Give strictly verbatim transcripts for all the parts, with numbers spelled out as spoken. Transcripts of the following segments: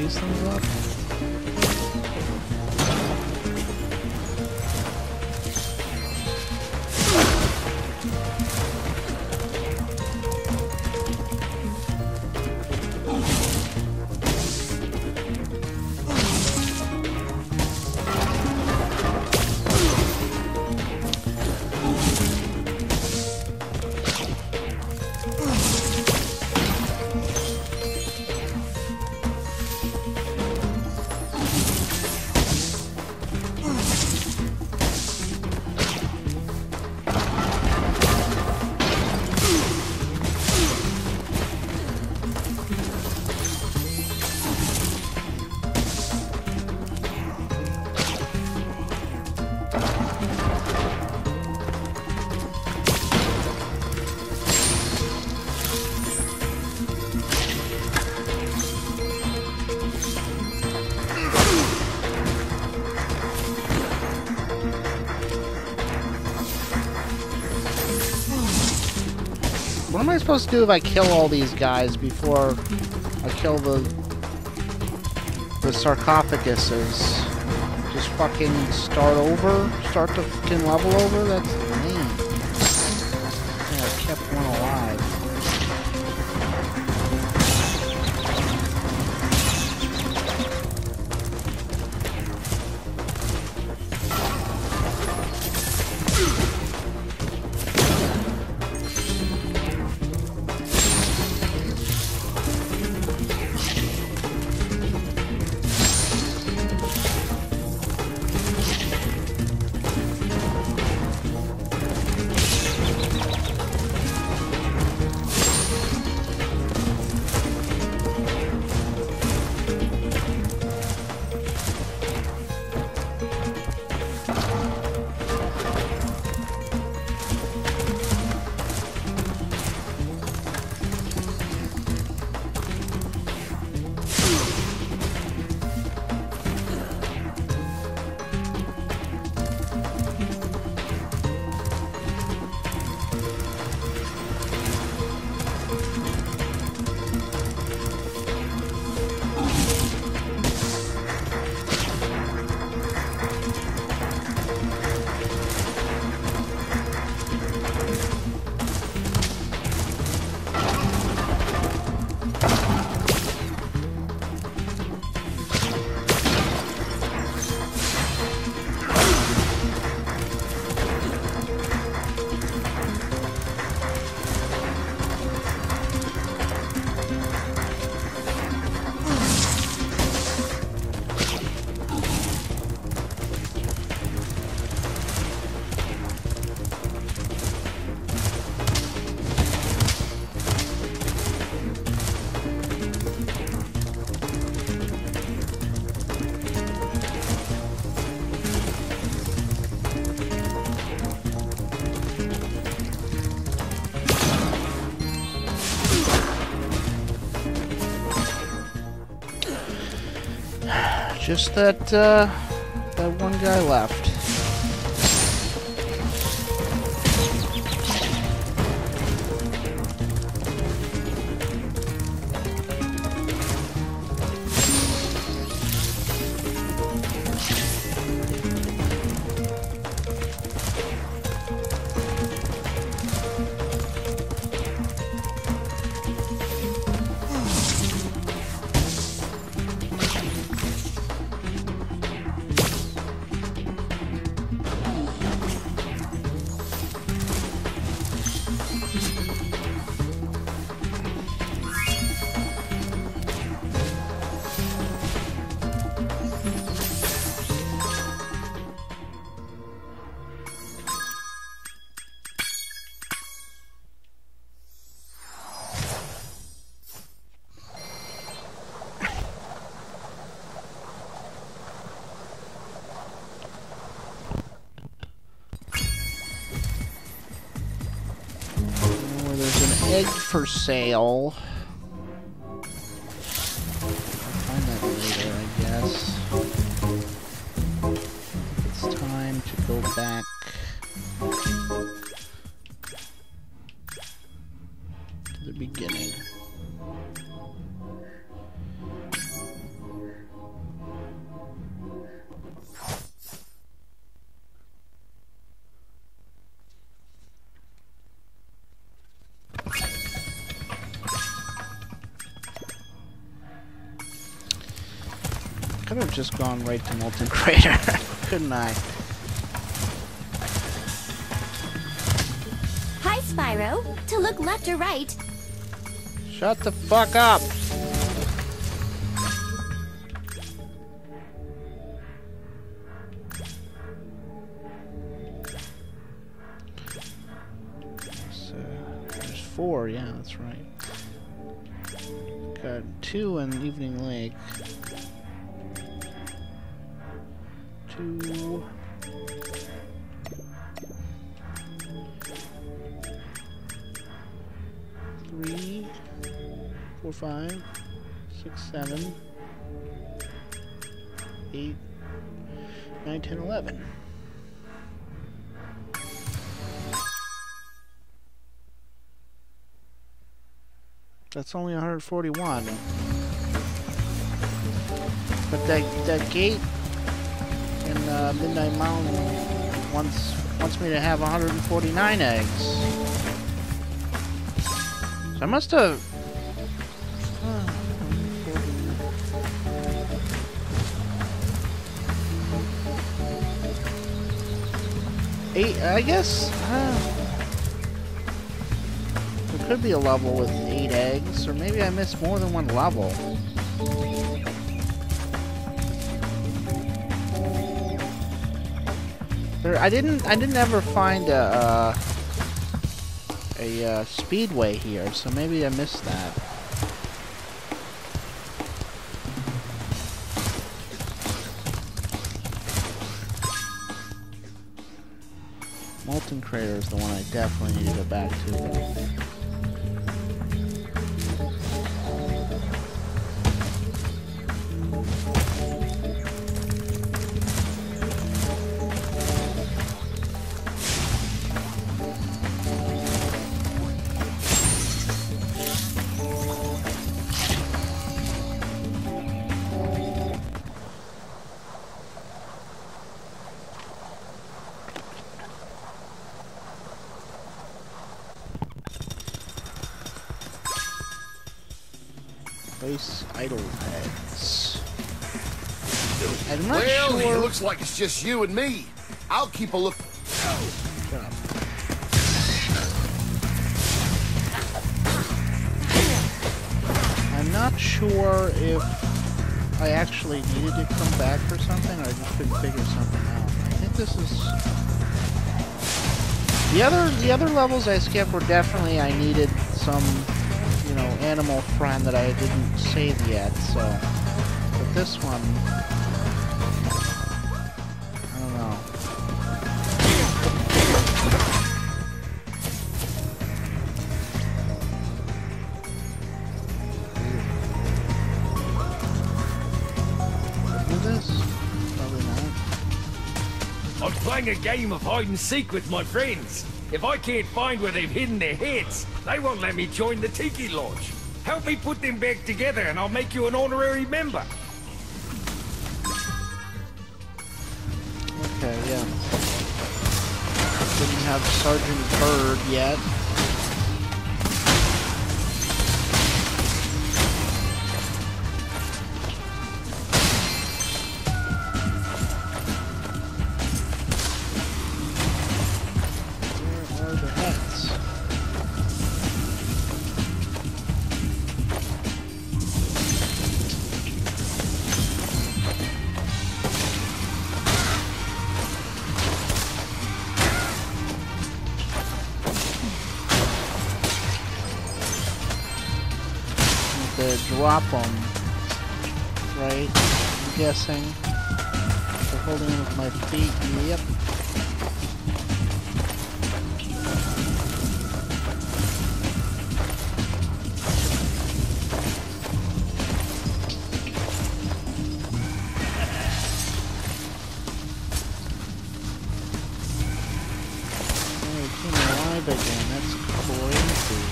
these things up? What am I supposed to do if I kill all these guys before I kill the the sarcophaguses? Just fucking start over? Start the fucking level over? That's lame. Yeah, I kept one alive. Just that, uh, that one guy left. Egg for sale. I'll find that later, I guess. It's time to go back to the beginning. could have just gone right to Molten Crater, couldn't I? Hi, Spyro. To look left or right. Shut the fuck up! So, there's four, yeah, that's right. Got two in Evening Lake. Two... Three... Four, five, six, seven, eight, nine, ten, eleven. That's only one hundred forty-one. But that that gate in uh, Midnight Mountain wants wants me to have one hundred forty-nine eggs. So I must have. Eight, I guess. Uh, there could be a level with eight eggs, or maybe I missed more than one level. There, I didn't. I didn't ever find a uh, a uh, speedway here, so maybe I missed that. Molten Crater is the one I definitely need to go back to, though. Place idle heads. I'm not well, sure. It looks like it's just you and me. I'll keep a look. Shut up. I'm not sure if I actually needed to come back for something, or I just couldn't figure something out. I think this is the other the other levels I skipped were definitely I needed some. You know, animal friend that I didn't save yet, so... But this one... I don't know. Did I do this? Probably not. I'm playing a game of hide and seek with my friends. If I can't find where they've hidden their heads, they won't let me join the Tiki Lodge. Help me put them back together and I'll make you an honorary member. Okay, yeah. Didn't have Sergeant Bird yet. Where are the heads? To drop them, right? I'm guessing. So holding them with my feet. Yep. Oh, it came alive again. That's crazy.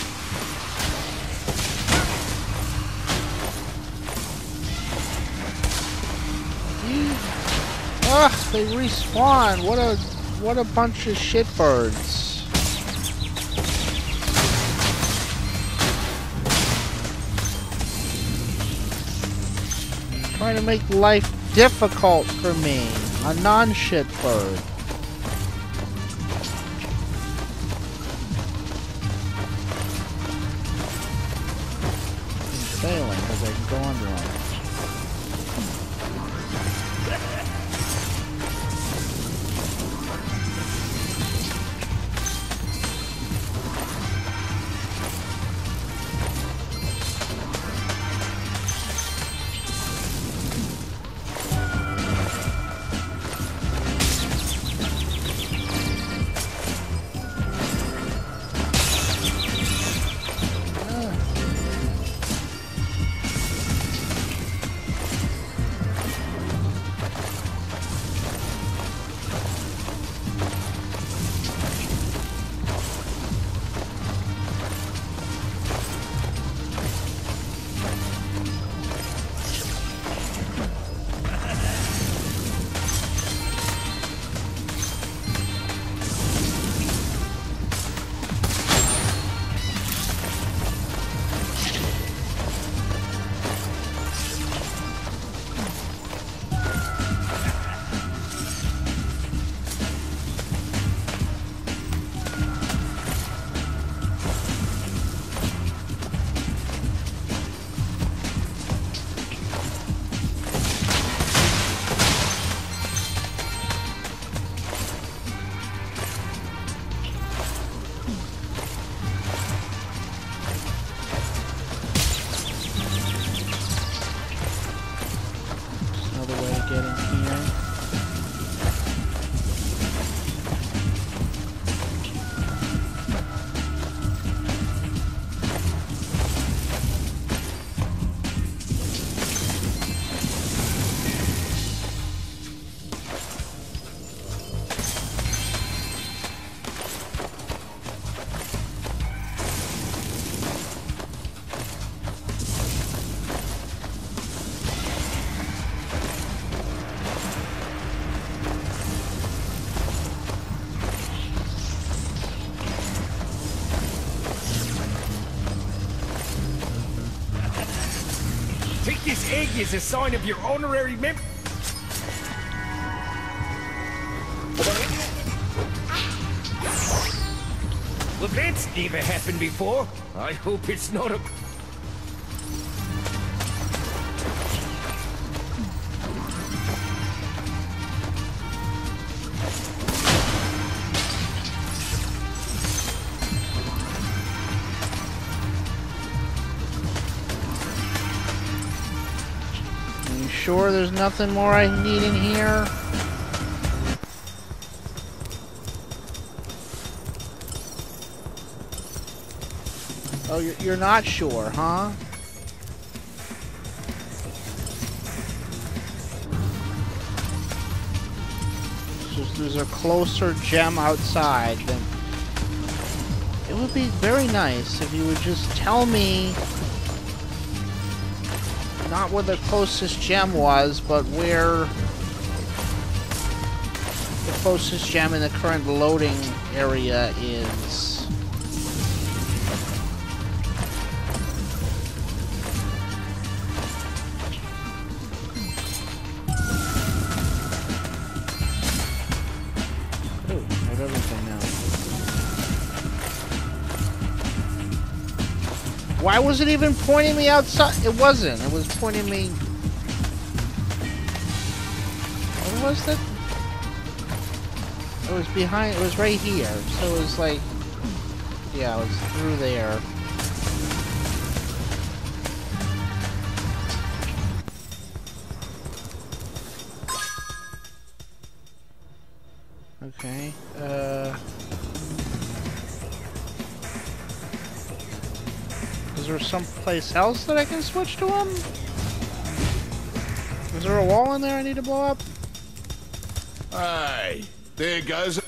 Ugh, they respawn. What a what a bunch of shitbirds. Trying to make life difficult for me. A non-shit bird. I'm failing because I can go under on it. Take this egg as a sign of your honorary mem- Well, that's never happened before. I hope it's not a... Sure there's nothing more I need in here? Oh, you're, you're not sure, huh? So there's a closer gem outside. Then it would be very nice if you would just tell me not where the closest gem was, but where the closest gem in the current loading area is. Oh, I have everything now. Why was it even pointing me outside? It wasn't. It was pointing me... What was that? It was behind... It was right here. So it was like... Yeah, it was through there. Okay. Uh... Is there someplace else that I can switch to him? Is there a wall in there I need to blow up? Hey, there goes.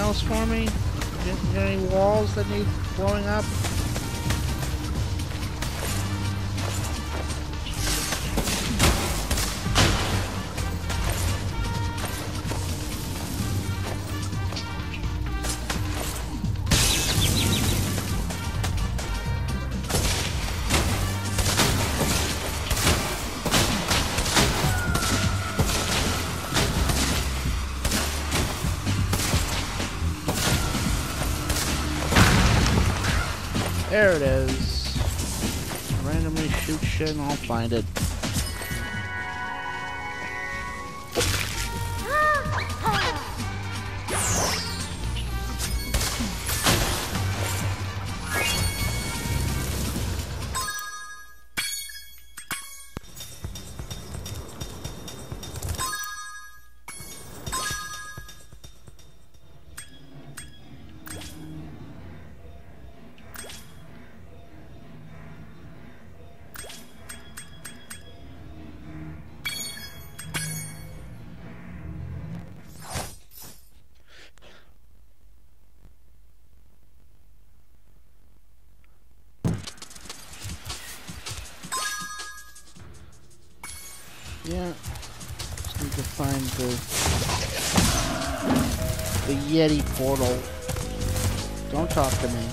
else for me? Got, got any walls that need blowing up? There it is. Randomly shoot shit and I'll find it. Yeah, just need to find the the Yeti portal. Don't talk to me.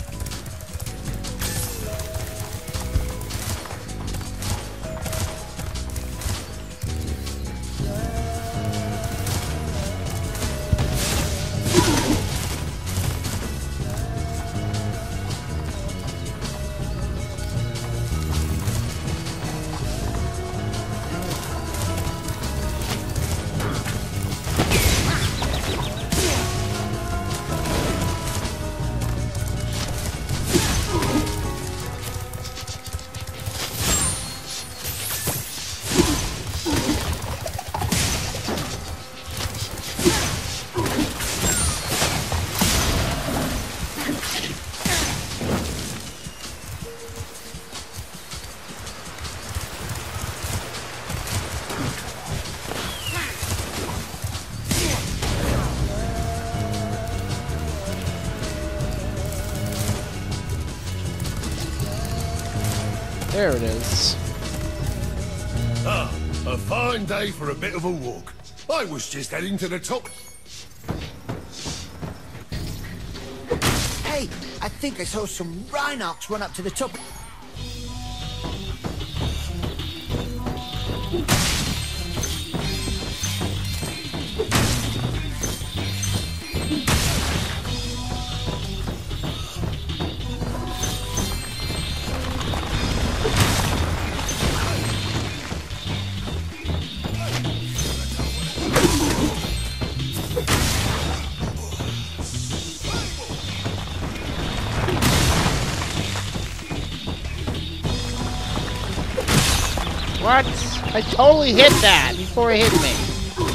There it is. Ah, a fine day for a bit of a walk. I was just heading to the top. Hey, I think I saw some rhinox run up to the top. What? I totally hit that before it hit me.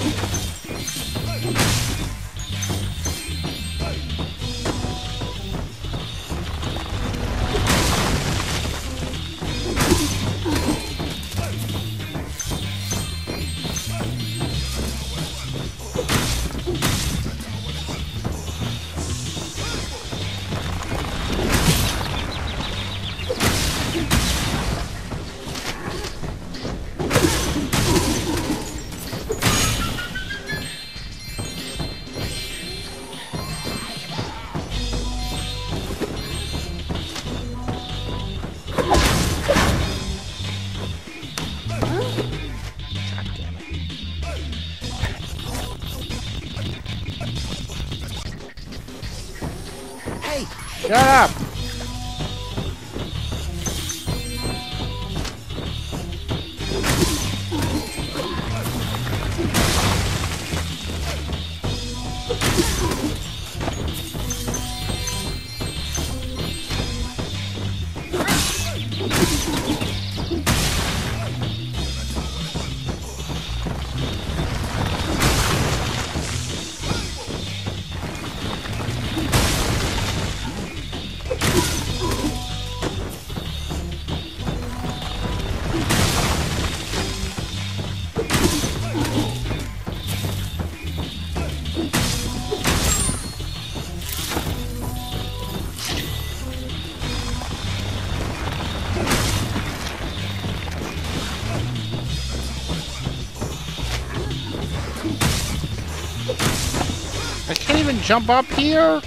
Shut up! jump up here?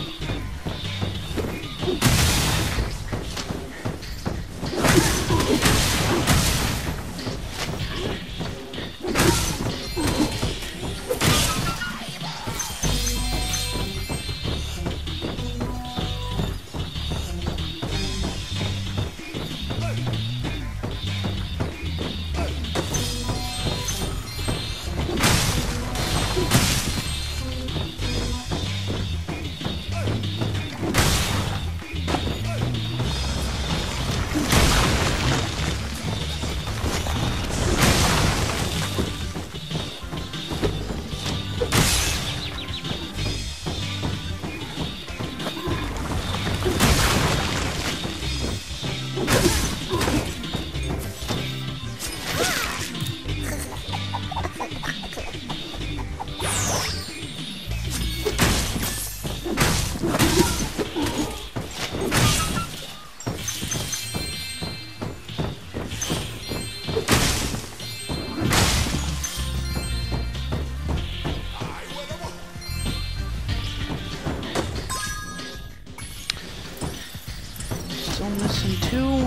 Still missing two.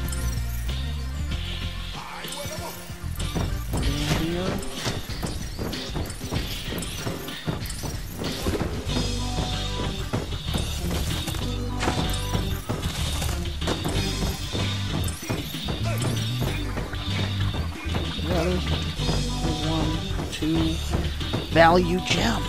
Here. Yeah, there's one, two. Value gem.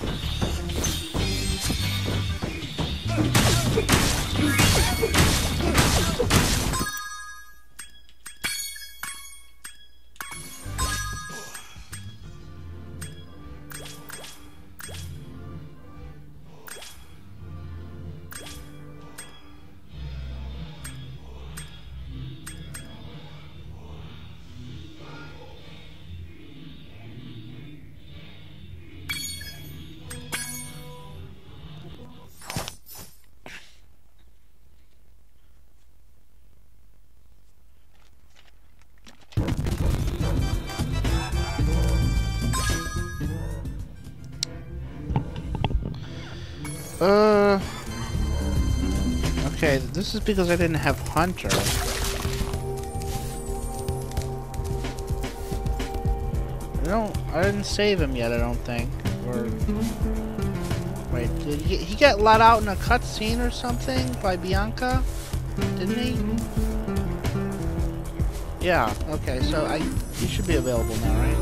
Uh, okay, this is because I didn't have Hunter. I don't, I didn't save him yet, I don't think. Or, wait, did he, he get let out in a cutscene or something by Bianca? Didn't he? Yeah, okay, so I, he should be available now, right?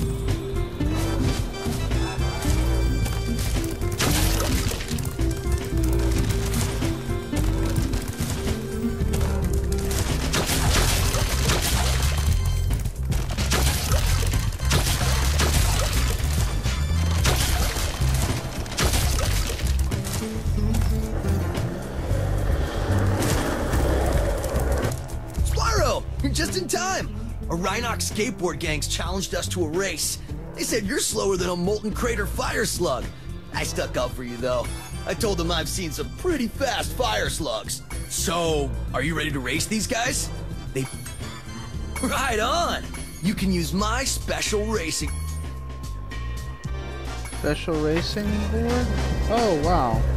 Just in time! A Rhinox skateboard gang's challenged us to a race. They said you're slower than a molten crater fire slug. I stuck up for you, though. I told them I've seen some pretty fast fire slugs. So, are you ready to race these guys? They... Right on! You can use my special racing... Special racing board? Oh, wow.